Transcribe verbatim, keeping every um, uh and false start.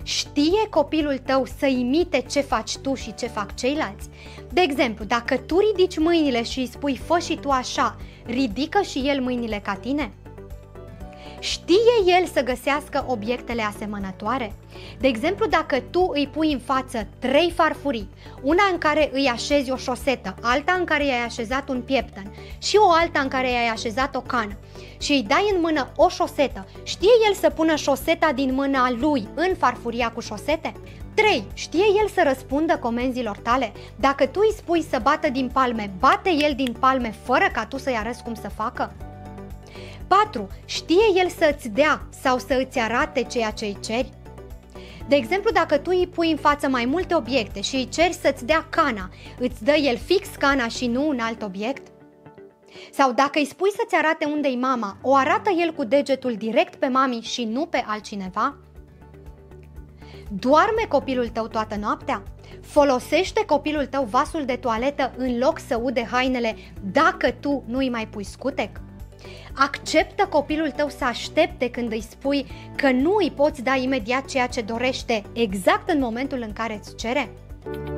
Știe copilul tău să imite ce faci tu și ce fac ceilalți? De exemplu, dacă tu ridici mâinile și îi spui fă și tu așa, ridică și el mâinile ca tine? Știe el să găsească obiectele asemănătoare? De exemplu, dacă tu îi pui în față trei farfurii, una în care îi așezi o șosetă, alta în care i-ai așezat un pieptăn și o alta în care i-ai așezat o cană și îi dai în mână o șosetă, știe el să pună șoseta din mâna lui în farfuria cu șosete? trei. Știe el să răspundă comenzilor tale? Dacă tu îi spui să bată din palme, bate el din palme fără ca tu să-i arăți cum să facă? patru. Știe el să îți dea sau să îți arate ceea ce îi ceri? De exemplu, dacă tu îi pui în față mai multe obiecte și îi ceri să-ți dea cana, îți dă el fix cana și nu un alt obiect? Sau dacă îi spui să-ți arate unde-i mama, o arată el cu degetul direct pe mami și nu pe altcineva? Doarme copilul tău toată noaptea? Folosește copilul tău vasul de toaletă în loc să ude hainele dacă tu nu îi mai pui scutec? Acceptă copilul tău să aștepte când îi spui că nu îi poți da imediat ceea ce dorește, exact în momentul în care îți cere?